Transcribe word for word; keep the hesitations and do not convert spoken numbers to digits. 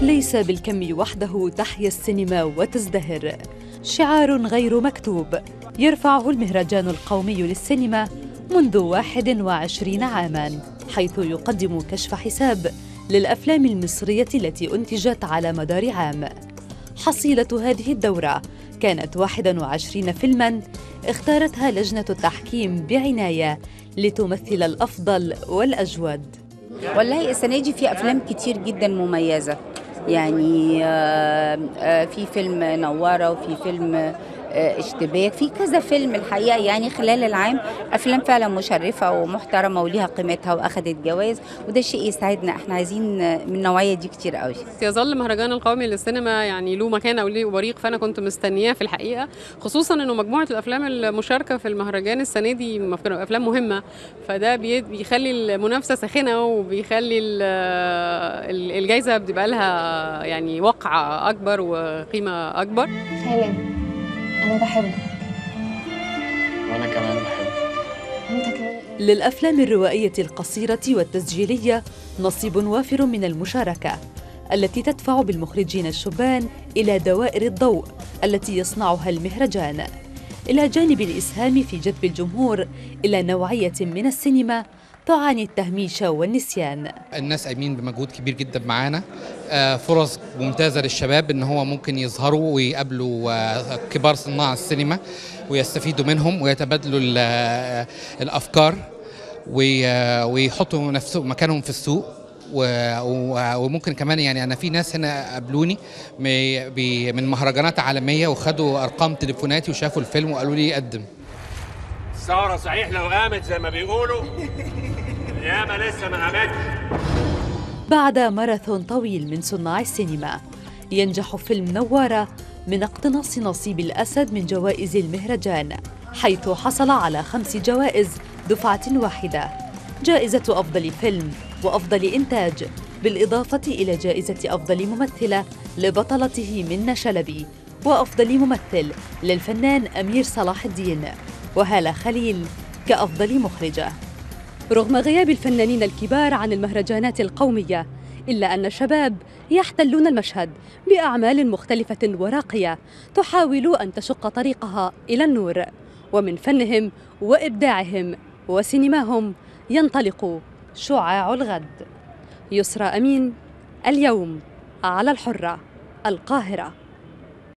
ليس بالكم وحده تحيا السينما وتزدهر، شعار غير مكتوب يرفعه المهرجان القومي للسينما منذ واحد وعشرين عاماً، حيث يقدم كشف حساب للأفلام المصرية التي أنتجت على مدار عام. حصيلة هذه الدورة كانت واحد وعشرين فيلماً اختارتها لجنة التحكيم بعناية لتمثل الأفضل والأجود. والله السنة دي في أفلام كتير جدا مميزة، يعني في فيلم نوارة وفي فيلم اشتباك، في كذا فيلم الحقيقة يعني خلال العام أفلام فعلا مشرفة ومحترمة وليها قيمتها وأخذت جوائز، وده شيء يسعدنا. احنا عايزين من النوعية دي كتير قوي. يظل مهرجان القومي للسينما يعني له مكانة وليه بريق، فأنا كنت مستنياه في الحقيقة، خصوصا إنه مجموعة الأفلام المشاركة في المهرجان السنة دي أفلام مهمة، فده بيخلي المنافسة ساخنة وبيخلي الجائزة بتبقى لها يعني وقع أكبر وقيمة أكبر. خالد أنا بحبك. وأنا كمان بحبك. وأنت كمان. للأفلام الروائية القصيرة والتسجيلية نصيب وافر من المشاركة التي تدفع بالمخرجين الشبان إلى دوائر الضوء التي يصنعها المهرجان، إلى جانب الإسهام في جذب الجمهور إلى نوعية من السينما تعاني التهميش والنسيان. الناس قايمين بمجهود كبير جدا معانا، فرص ممتازة للشباب ان هو ممكن يظهروا ويقابلوا كبار صناع السينما ويستفيدوا منهم ويتبادلوا الافكار ويحطوا نفسهم مكانهم في السوق. وممكن كمان يعني انا في ناس هنا قابلوني من مهرجانات عالمية وخدوا ارقام تليفوناتي وشافوا الفيلم وقالوا لي قدم. الثورة صحيح لو قامت زي ما بيقولوا ياما لسه ما قامتش. بعد ماراثون طويل من صناع السينما ينجح فيلم نوارة من اقتناص نصيب الأسد من جوائز المهرجان، حيث حصل على خمس جوائز دفعة واحدة: جائزة أفضل فيلم وأفضل إنتاج، بالإضافة إلى جائزة أفضل ممثلة لبطلته منة شلبي، وأفضل ممثل للفنان أمير صلاح الدين، وهالة خليل كأفضل مخرجة. رغم غياب الفنانين الكبار عن المهرجانات القومية، إلا أن الشباب يحتلون المشهد بأعمال مختلفة وراقية تحاول أن تشق طريقها إلى النور، ومن فنهم وإبداعهم وسينماهم ينطلق شعاع الغد. يسرى أمين، اليوم على الحرة، القاهرة.